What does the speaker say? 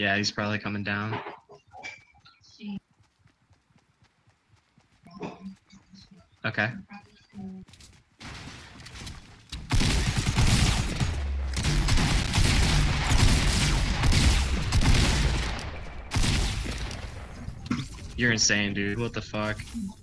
Yeah, he's probably coming down. Okay. You're insane, dude. What the fuck?